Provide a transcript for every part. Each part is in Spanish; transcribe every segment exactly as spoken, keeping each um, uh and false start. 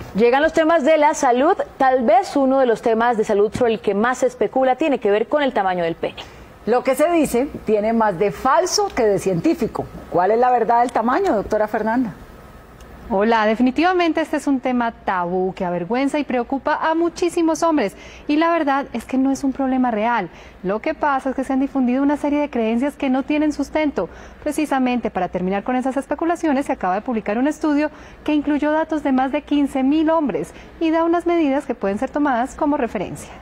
Llegan los temas de la salud. Tal vez uno de los temas de salud sobre el que más se especula tiene que ver con el tamaño del pene. Lo que se dice tiene más de falso que de científico. ¿Cuál es la verdad del tamaño, doctora Fernanda? Hola, definitivamente este es un tema tabú que avergüenza y preocupa a muchísimos hombres. Y la verdad es que no es un problema real. Lo que pasa es que se han difundido una serie de creencias que no tienen sustento. Precisamente para terminar con esas especulaciones, se acaba de publicar un estudio que incluyó datos de más de quince mil hombres y da unas medidas que pueden ser tomadas como referencia.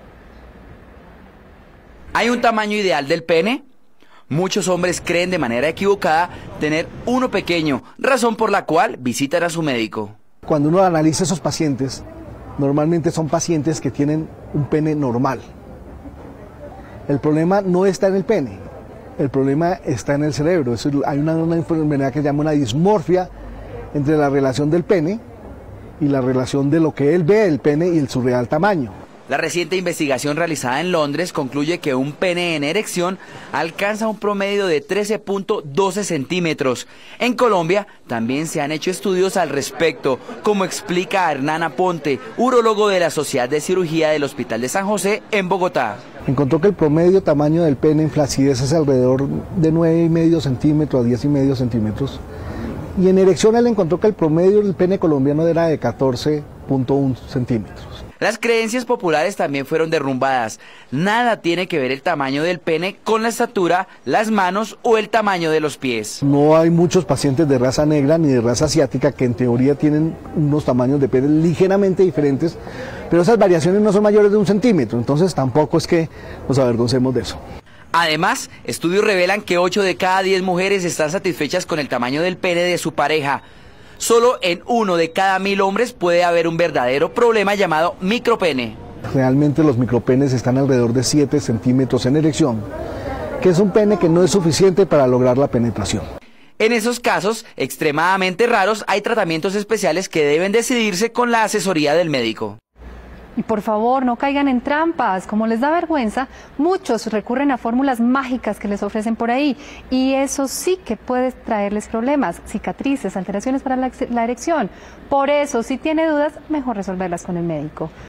¿Hay un tamaño ideal del pene? Muchos hombres creen de manera equivocada tener uno pequeño, razón por la cual visitan a su médico. Cuando uno analiza esos pacientes, normalmente son pacientes que tienen un pene normal. El problema no está en el pene, el problema está en el cerebro. Eso, hay una, una enfermedad que se llama una dismorfia entre la relación del pene y la relación de lo que él ve del pene y el, su real tamaño. La reciente investigación realizada en Londres concluye que un pene en erección alcanza un promedio de trece punto doce centímetros. En Colombia también se han hecho estudios al respecto, como explica Hernán Aponte, urólogo de la Sociedad de Cirugía del Hospital de San José en Bogotá. Encontró que el promedio tamaño del pene en flacidez es alrededor de nueve y medio centímetros a diez y medio centímetros. Y en erección él encontró que el promedio del pene colombiano era de catorce punto uno centímetros. Las creencias populares también fueron derrumbadas. Nada tiene que ver el tamaño del pene con la estatura, las manos o el tamaño de los pies. No hay muchos pacientes de raza negra ni de raza asiática que en teoría tienen unos tamaños de pene ligeramente diferentes, pero esas variaciones no son mayores de un centímetro, entonces tampoco es que nos avergoncemos de eso. Además, estudios revelan que ocho de cada diez mujeres están satisfechas con el tamaño del pene de su pareja. Solo en uno de cada mil hombres puede haber un verdadero problema llamado micropene. Realmente los micropenes están alrededor de siete centímetros en erección, que es un pene que no es suficiente para lograr la penetración. En esos casos, extremadamente raros, hay tratamientos especiales que deben decidirse con la asesoría del médico. Y por favor, no caigan en trampas. Como les da vergüenza, muchos recurren a fórmulas mágicas que les ofrecen por ahí. Y eso sí que puede traerles problemas, cicatrices, alteraciones para la, la erección. Por eso, si tiene dudas, mejor resolverlas con el médico.